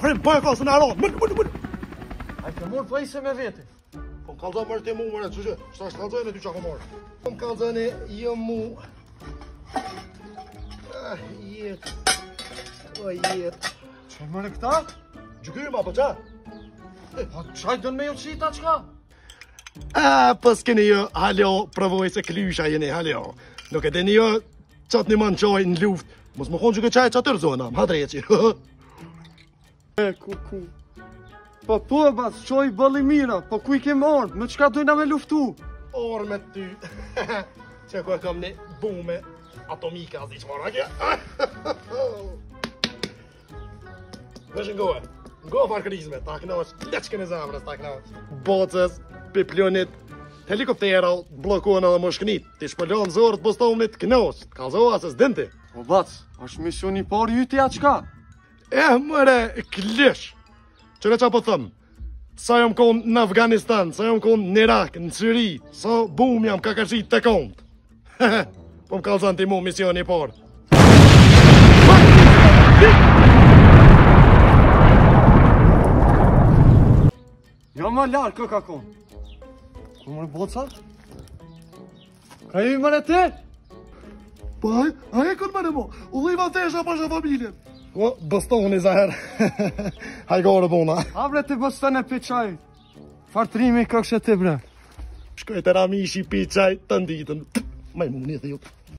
Afrim, bëj ka se na ron. Ai ke morë pajisje me vete. Po kallzon më të mu më çu. Sa kallzon e ty çka komor. Po kallzon e jo mu. Jet. O jet. Çfarë më këta? Gjykyma po ça? Po çaj don me ju çita çka? Po s'keni jo, halo, provoj se klysha jeni, halo. Nuk e dini jo qatë një manë qaj në luft. Mos më konë që këtë qaj që atër zona, më hadreqi. Ku. Po tu e bas, qoj bëlli mira, po ku i ke marrë, me qka dojna me luftu? Orë me ty. Që ku e kam një bume atomika, zi që marra kja. Vesh ngohe. Ngohe farkërizme, ta knosh, leqke në zamrës, ta knosh. Bocës, piplionit, helikoptera, blokuan edhe më shknit. Ti shpëllon zorët bostomnit, knosh, kalzoha se s'dinti. O bac, është mision i parë jyti a qka? Mëre, klish. Qëre qa po thëmë? Sa jam konë në Afganistan, sa jam konë në Irak, në Syri, sa bum jam ka kashit të kontë. Po më kalzan ti mu mision i parë. Ja ma larë kë ka konë. Ku mërë boca? Ka ju i mërë te? Po, a e kënë mërë mo? U dhiva tesha pasha familjen. O, bastoni zaher. Hajgore bona. Abre të bastone për qaj. Fartrimi këkshe të bre. Shkoj të ramishi pi qaj të nditën. Maj mu një thjut.